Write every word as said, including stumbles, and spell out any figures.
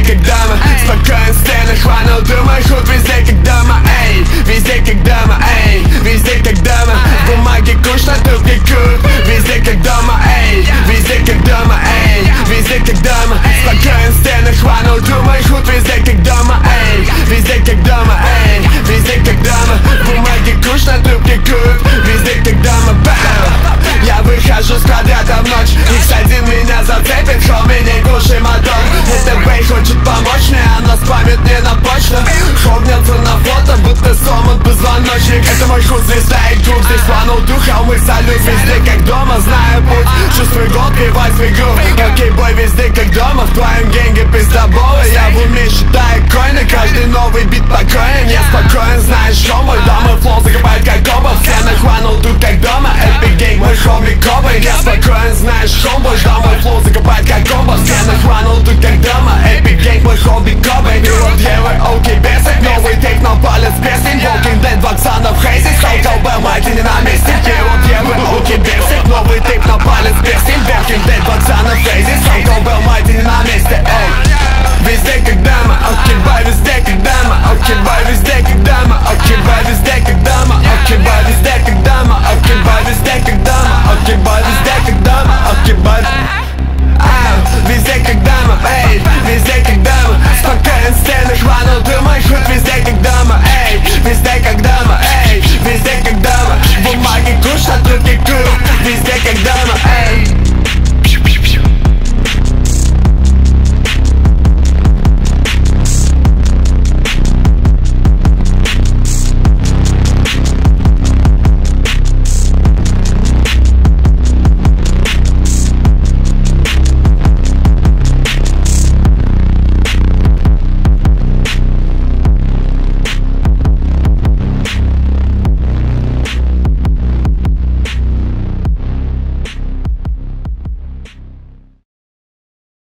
как дома. Спокоен в стенах, хванул дыма, худ везде как дома. Эй, везде как дома, эй, везде как дома. В бумаге куш, на трубке кут. Везде как дома, эй, везде как дома, эй, везде как дома. Спокоен в стенах, хванул дыма, худ везде как дома. Эй, везде как дома, эй, везде как дома. В бумаге куш, на трубке кут. Везде как дома, бам. Я выхожу с квадрата в ночь. икс один меня зацепит, хоми, не глуши мотор. Это бей хочет помочь мне, она спамит мне на почту. Хогнется на фото, будто сломан позвоночник. Это мой худ, здесь стоит круг, здесь планул дух, а мы салют. Везде как дома, знаю путь, чувствую год, пивай свой грув. Окей, бой, везде как дома, в твоем генге пиздобола. Я в уме считаю коины, каждый новый бит покоен. Я спокоен, знаешь, что мой дом и флоу закопает как оба. В стенах хванул тут как дома, эпик гейм, мой хоми Кобейн. Я спокоен, знаешь, хомбой, ждал мой флоу закопает как оба. В стенах хванул тут как дома, эпик гейм, мой хобби Кобейн. Пилот Евы, окей, бесик, новый тейп, но палец песен. Walking Dead, Ваксанов, Хейзи, Стал колбе, мать, и не нами.